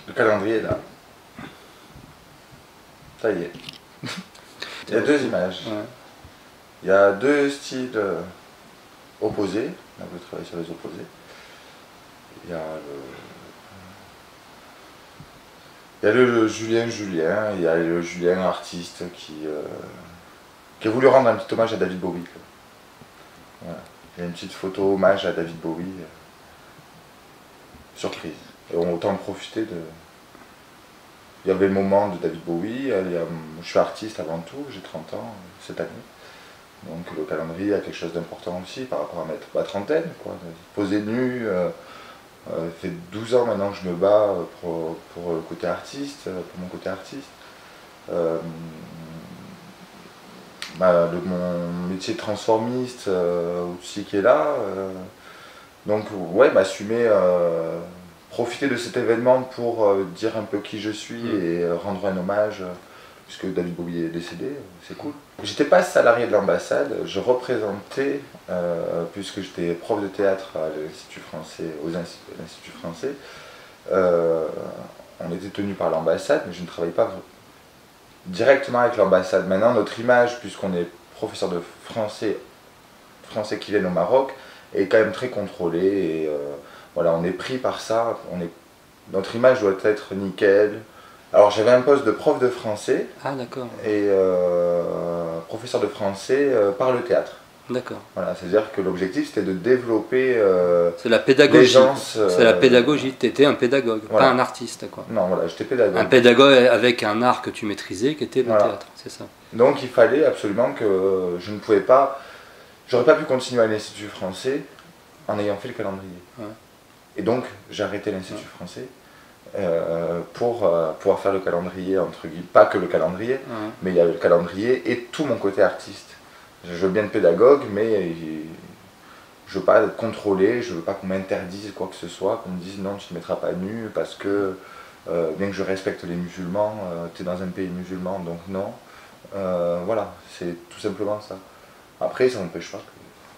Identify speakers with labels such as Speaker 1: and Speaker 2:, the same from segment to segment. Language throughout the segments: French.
Speaker 1: Le calendrier est là. Ça y est. Il y a deux images.
Speaker 2: Ouais.
Speaker 1: Il y a deux styles opposés. On peut travailler sur les opposés. Il y a le Julien, il y a le Julien artiste qui a voulu rendre un petit hommage à David Bowie. Voilà. Il y a une petite photo hommage à David Bowie. Surprise. Et on autant profiter de... Il y avait le moment de David Bowie, je suis artiste avant tout, j'ai 30 ans cette année. Donc le calendrier a quelque chose d'important aussi par rapport à ma trentaine, quoi. Poser nu, ça fait 12 ans maintenant que je me bats pour le côté artiste, pour mon côté artiste. Mon métier de transformiste aussi qui est là. Donc ouais, m'assumer, profiter de cet événement pour dire un peu qui je suis et rendre un hommage, puisque David Bowie est décédé, c'est cool. J'étais pas salarié de l'ambassade, je représentais, puisque j'étais prof de théâtre à l'Institut français, l'Institut français. On était tenu par l'ambassade, mais je ne travaillais pas directement avec l'ambassade. Maintenant, notre image, puisqu'on est professeur de français qui viennent au Maroc, est quand même très contrôlée. Et voilà, on est pris par ça. Notre image doit être nickel. Alors j'avais un poste de prof de français.
Speaker 2: Ah d'accord.
Speaker 1: Et professeur de français par le théâtre.
Speaker 2: D'accord.
Speaker 1: Voilà, c'est-à-dire que l'objectif c'était de développer
Speaker 2: c'est la pédagogie.
Speaker 1: l'aisance,
Speaker 2: c'est la pédagogie. Tu étais un pédagogue,
Speaker 1: voilà.
Speaker 2: Pas un artiste, quoi.
Speaker 1: Non, voilà, j'étais pédagogue.
Speaker 2: Un pédagogue avec un art que tu maîtrisais, qui était le
Speaker 1: voilà.
Speaker 2: théâtre, c'est ça.
Speaker 1: Donc il fallait absolument que je ne pouvais pas, j'aurais pas pu continuer à l'Institut français en ayant fait le calendrier.
Speaker 2: Ouais.
Speaker 1: Et donc j'ai arrêté l'Institut français pour pouvoir faire le calendrier, entre guillemets, pas que le calendrier, mais il y a le calendrier et tout mon côté artiste. Je veux bien être pédagogue, mais je veux pas être contrôlé, je veux pas qu'on m'interdise quoi que ce soit, qu'on me dise non, tu ne te mettras pas nu parce que, bien que je respecte les musulmans, tu es dans un pays musulman, donc non. Voilà, c'est tout simplement ça. Après, ça n'empêche pas que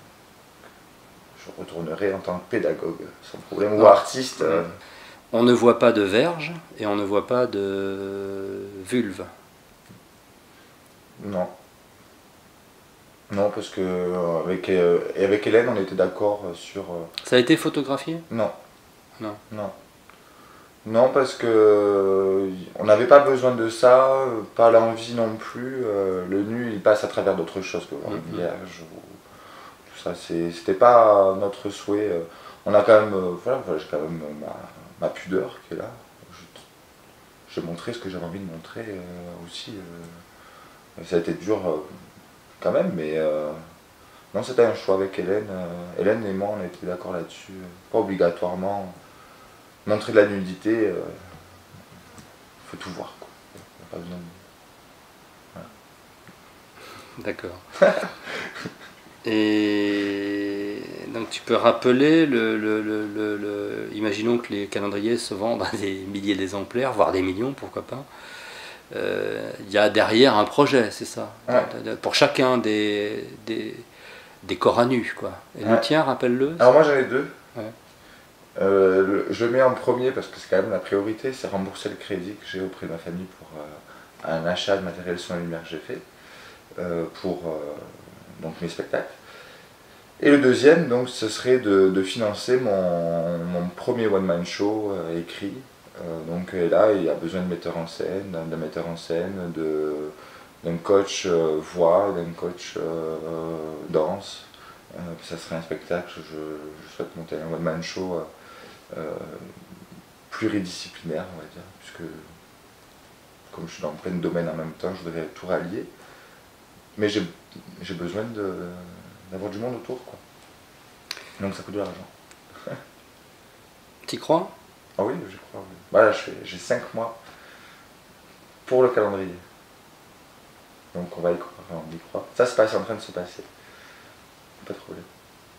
Speaker 1: je retournerai en tant que pédagogue, sans problème, ou artiste.
Speaker 2: On ne voit pas de verge et on ne voit pas de vulve.
Speaker 1: Non. Non, parce que avec Hélène, on était d'accord sur...
Speaker 2: Ça a été photographié?
Speaker 1: Non.
Speaker 2: Non.
Speaker 1: Non. Non, parce que on n'avait pas besoin de ça, pas l'envie non plus. Le nu, il passe à travers d'autres choses que voir une vierge ou tout ça. C'était pas notre souhait. On a quand même, voilà, j'ai quand même ma pudeur qui est là. J'ai montré ce que j'avais envie de montrer aussi. Ça a été dur quand même, mais non, c'était un choix avec Hélène. Hélène et moi, on a été d'accord là-dessus. Pas obligatoirement. Montrer de la nudité, faut tout voir, quoi. Il n'y a pas besoin de... Voilà.
Speaker 2: D'accord. Et donc tu peux rappeler, imaginons que les calendriers se vendent à des milliers d'exemplaires, voire des millions, pourquoi pas. Il y a derrière un projet, c'est ça,
Speaker 1: Ouais.
Speaker 2: pour chacun des corps à nu, quoi. Et le tien, rappelle-le.
Speaker 1: Alors moi j'en ai deux.
Speaker 2: Ouais.
Speaker 1: Je le mets en premier parce que c'est quand même la priorité, c'est rembourser le crédit que j'ai auprès de ma famille pour un achat de matériel son et lumière que j'ai fait pour donc mes spectacles. Et le deuxième, donc, ce serait de financer mon premier one-man show écrit. Donc là, il y a besoin de metteur en scène, d'un metteur en scène, d'un coach voix, d'un coach danse. Ça serait un spectacle, je souhaite monter un one-man show pluridisciplinaire, on va dire, puisque comme je suis dans plein de domaines en même temps, je voudrais tout rallier. Mais j'ai besoin d'avoir du monde autour, quoi. Donc ça coûte de l'argent.
Speaker 2: T'y crois?
Speaker 1: Ah oui, je crois. Oui. Voilà, j'ai 5 mois pour le calendrier. Donc on va y croire, on y croit. Ça se passe, en train de se passer. Pas de problème.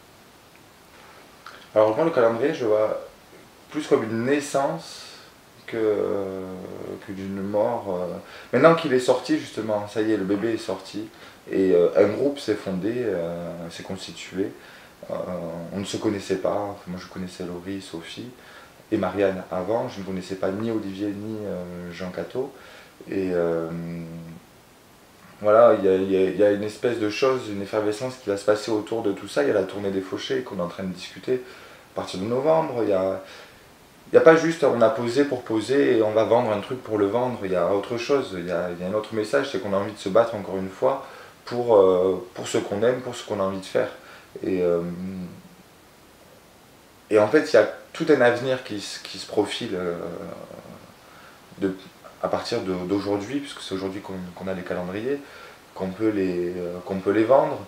Speaker 1: Alors moi le calendrier, je vois plus comme une naissance que d'une mort. Maintenant qu'il est sorti justement, ça y est, le bébé est sorti et un groupe s'est fondé, s'est constitué. On ne se connaissait pas, moi je connaissais Laurie, Sophie, et Marianne avant. Je ne connaissais pas ni Olivier ni Jean Cateau. Et voilà, il y a une espèce de chose, une effervescence qui va se passer autour de tout ça. Il y a la tournée des Fauchés qu'on est en train de discuter à partir de novembre. Il n'y a pas juste on a posé pour poser et on va vendre un truc pour le vendre. Il y a autre chose, il y a un autre message, c'est qu'on a envie de se battre encore une fois pour ce qu'on aime, pour ce qu'on a envie de faire. Et, et en fait, il y a tout un avenir qui se profile à partir d'aujourd'hui, puisque c'est aujourd'hui qu'on a les calendriers, qu'on peut les vendre.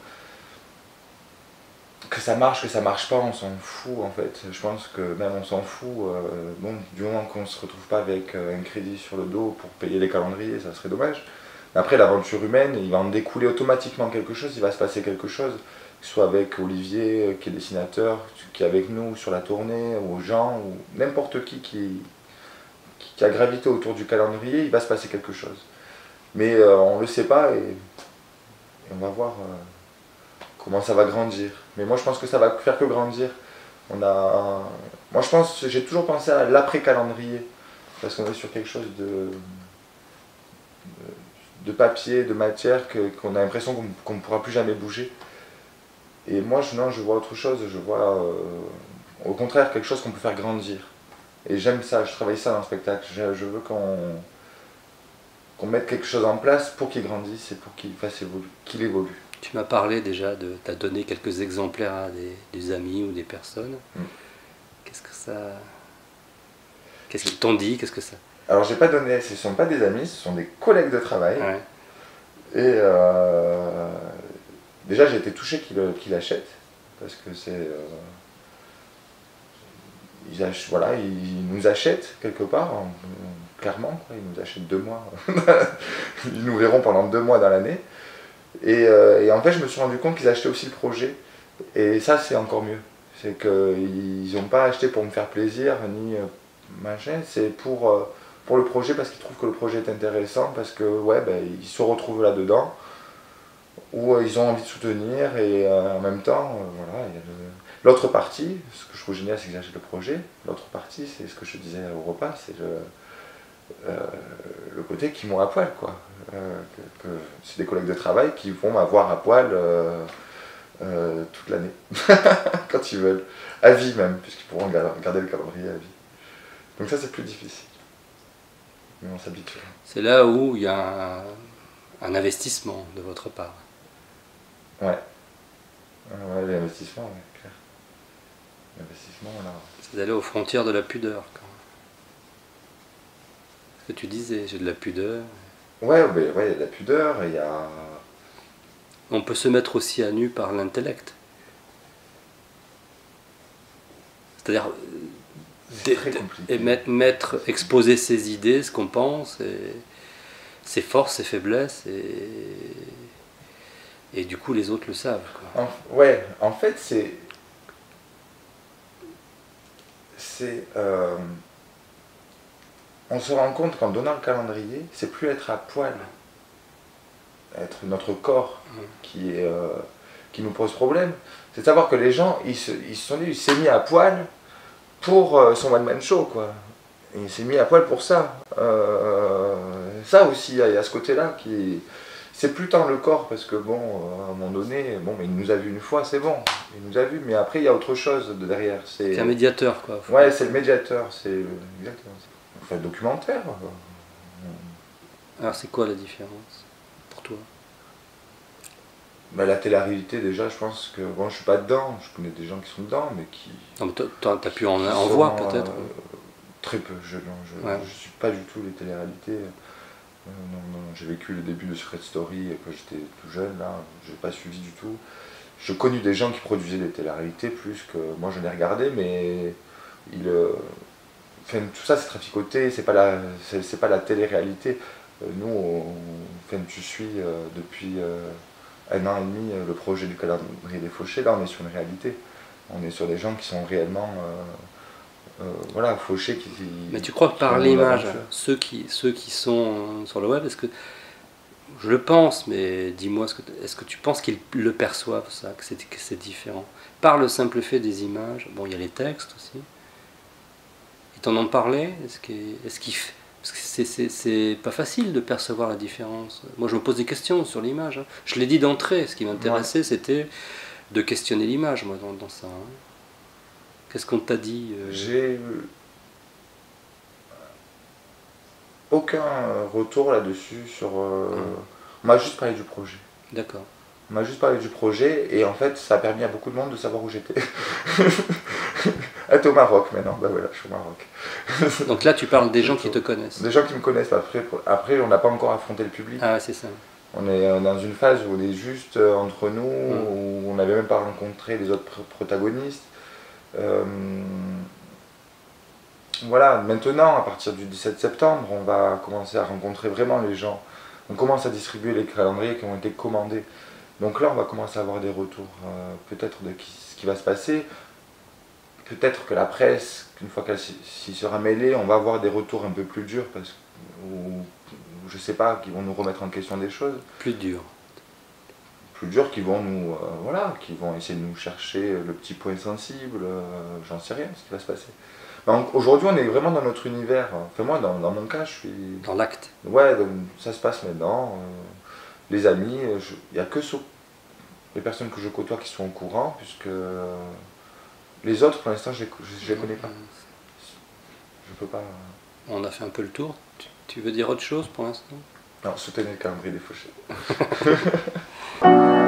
Speaker 1: Que ça marche pas, on s'en fout en fait. Je pense que même on s'en fout. Bon, du moment qu'on se retrouve pas avec un crédit sur le dos pour payer les calendriers, ça serait dommage. Mais après, l'aventure humaine, il va en découler automatiquement quelque chose, il va se passer quelque chose. Soit avec Olivier, qui est dessinateur, qui est avec nous sur la tournée, ou Jean, ou n'importe qui a gravité autour du calendrier, il va se passer quelque chose. Mais on le sait pas et on va voir comment ça va grandir. Mais moi je pense que ça va faire que grandir. Moi je pense, j'ai toujours pensé à l'après-calendrier, parce qu'on est sur quelque chose de papier, de matière, qu'on a l'impression qu'on ne pourra plus jamais bouger. Et moi je vois autre chose, je vois au contraire quelque chose qu'on peut faire grandir. Et j'aime ça, je travaille ça dans le spectacle. Je veux qu'on mette quelque chose en place pour qu'il grandisse et pour qu'il évolue.
Speaker 2: Tu m'as parlé déjà tu as donné quelques exemplaires à des amis ou des personnes. Qu'est-ce qu'ils t'ont dit? Qu'est-ce que ça...
Speaker 1: Alors j'ai pas donné, ce ne sont pas des amis, ce sont des collègues de travail.
Speaker 2: Ouais.
Speaker 1: Et déjà j'ai été touché qu'il achète, parce que c'est... ils nous achètent quelque part, clairement, quoi. Ils nous achètent 2 mois. Ils nous verront pendant 2 mois dans l'année. Et en fait, je me suis rendu compte qu'ils achetaient aussi le projet. Et ça, c'est encore mieux. C'est qu'ils n'ont pas acheté pour me faire plaisir, ni machin. C'est pour le projet, parce qu'ils trouvent que le projet est intéressant, parce que ils se retrouvent là-dedans, ou ils ont envie de soutenir. Et en même temps, voilà, il y a l'autre partie, ce que je trouve génial, c'est qu'ils achètent le projet. L'autre partie, c'est ce que je disais au repas, c'est le côté qu'ils m'ont à poil, quoi. C'est des collègues de travail qui vont m'avoir à poil toute l'année, quand ils veulent, à vie même, puisqu'ils pourront garder le calendrier à vie. Donc ça, c'est plus difficile, mais on s'habitue.
Speaker 2: C'est là où il y a un investissement de votre part.
Speaker 1: Ouais, l'investissement, ouais, clair. L'investissement, là.
Speaker 2: C'est d'aller aux frontières de la pudeur, quoi. Ce que tu disais, j'ai de la pudeur.
Speaker 1: Ouais, il y a de la pudeur, il y a...
Speaker 2: On peut se mettre aussi à nu par l'intellect. C'est-à-dire exposer ses idées, ce qu'on pense, ses forces, ses faiblesses, et du coup les autres le savent, quoi.
Speaker 1: En fait on se rend compte qu'en donnant le calendrier, c'est plus être à poil, être notre corps qui nous pose problème. C'est de savoir que les gens, il s'est mis à poil pour son one-man show, quoi. Il s'est mis à poil pour ça. Ça aussi, il y a ce côté-là qui... C'est plus tant le corps, parce que bon, à un moment donné, mais il nous a vu une fois, c'est bon. Il nous a vu, mais après, il y a autre chose derrière.
Speaker 2: C'est un médiateur, quoi.
Speaker 1: Ouais, c'est le médiateur, c'est exactement ça. Enfin, le documentaire.
Speaker 2: Alors, c'est quoi la différence pour toi?
Speaker 1: La télé-réalité, déjà, je pense que... Bon, je suis pas dedans, je connais des gens qui sont dedans, mais qui...
Speaker 2: Non, mais t'as pu en voir, peut-être
Speaker 1: très peu, je suis pas du tout les télé-réalités. Non, j'ai vécu le début de Secret Story quand j'étais tout jeune, là, j'ai pas suivi du tout. J'ai connu des gens qui produisaient des télé-réalités plus que moi je l'ai regardé, mais tout ça c'est traficoté, c'est pas la télé-réalité. Nous, tu suis depuis 1 an et demi le projet du calendrier des Fauchés, là on est sur une réalité. On est sur des gens qui sont réellement fauchés.
Speaker 2: Mais tu crois que par l'image, ceux qui sont sur le web, est-ce que, je le pense, mais dis-moi, est-ce que tu penses qu'ils le perçoivent, ça, que c'est différent? Par le simple fait des images, bon, il y a les textes aussi. Et t'en ont parlé? Parce que c'est pas facile de percevoir la différence. Moi, je me pose des questions sur l'image, hein. Je l'ai dit d'entrée, ce qui m'intéressait, c'était de questionner l'image, moi, dans ça. Hein. Qu'est-ce qu'on t'a dit
Speaker 1: J'ai eu aucun retour là-dessus sur... On m'a juste parlé du projet.
Speaker 2: D'accord.
Speaker 1: On m'a juste parlé du projet et en fait ça a permis à beaucoup de monde de savoir où j'étais. Ah, t'es au Maroc maintenant, bah voilà, je suis au Maroc.
Speaker 2: Donc là tu parles des gens qui te connaissent.
Speaker 1: Des gens qui me connaissent, après on n'a pas encore affronté le public.
Speaker 2: Ah c'est ça.
Speaker 1: On est dans une phase où on est juste entre nous, où on n'avait même pas rencontré les autres protagonistes. Voilà, maintenant, à partir du 17 septembre, on va commencer à rencontrer vraiment les gens. On commence à distribuer les calendriers qui ont été commandés. Donc là, on va commencer à avoir des retours, peut-être de ce qui va se passer. Peut-être que la presse, une fois qu'elle s'y sera mêlée, on va avoir des retours un peu plus durs, ou je sais pas, qui vont nous remettre en question des choses.
Speaker 2: Plus durs.
Speaker 1: Plus durs, qui vont nous, voilà, qui vont essayer de nous chercher le petit point sensible, j'en sais rien, ce qui va se passer. Aujourd'hui, on est vraiment dans notre univers. Enfin, moi, dans mon cas, je suis.
Speaker 2: Dans l'acte.
Speaker 1: Ouais, ça se passe maintenant. Les amis, il n'y a que les personnes que je côtoie qui sont au courant, puisque les autres, pour l'instant, je ne les connais pas. Je peux pas.
Speaker 2: On a fait un peu le tour. Tu veux dire autre chose pour l'instant?
Speaker 1: Non, soutenez le calendrier des fauchés.